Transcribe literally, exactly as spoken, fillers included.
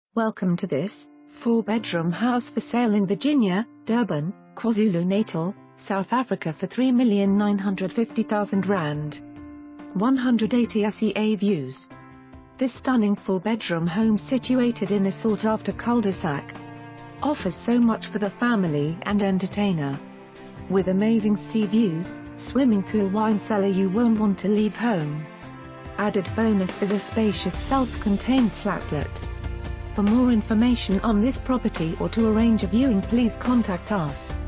Welcome to this four-bedroom house for sale in Virginia, Durban, KwaZulu Natal, South Africa for three million nine hundred fifty thousand rand. one hundred eighty S E A views. This stunning four-bedroom home situated in a sought-after cul-de-sac offers so much for the family and entertainer. With amazing sea views, swimming pool, wine cellar, you won't want to leave home. Added bonus is a spacious self-contained flatlet. For more information on this property or to arrange a viewing, please contact us.